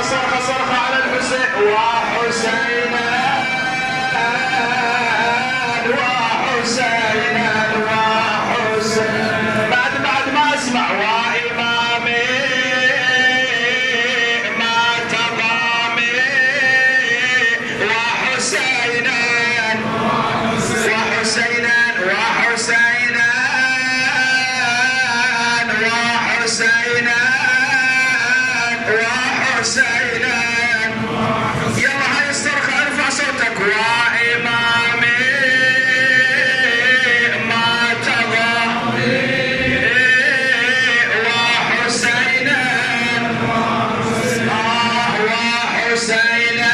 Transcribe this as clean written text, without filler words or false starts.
صرخة صرخة على الحسين وحسينا وحسينا وحسين بعد ما اسمع وإمامي ما تضامي وحسينا وحسينا وحسينا وحسينا وحسينا يلا هاي الصرخة ارفع صوتك وإمامي ما تضامي وحسينا وحسينا